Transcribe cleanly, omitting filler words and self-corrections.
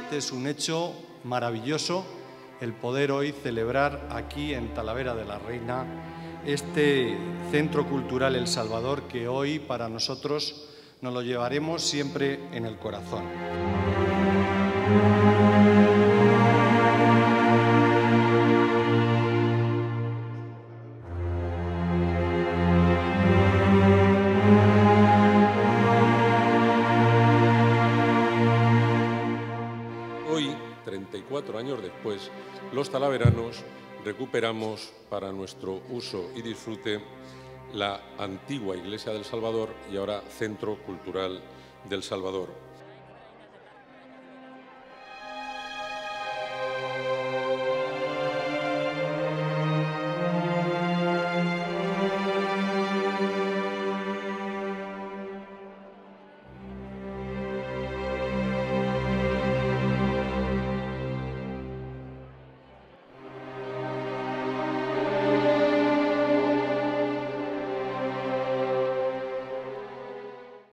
realmente es un hecho maravilloso el poder hoy celebrar aquí en Talavera de la Reina este Centro Cultural El Salvador, que hoy para nosotros nos lo llevaremos siempre en el corazón. Hoy, 34 años después, los talaveranos recuperamos para nuestro uso y disfrute la antigua Iglesia del Salvador y ahora Centro Cultural del Salvador.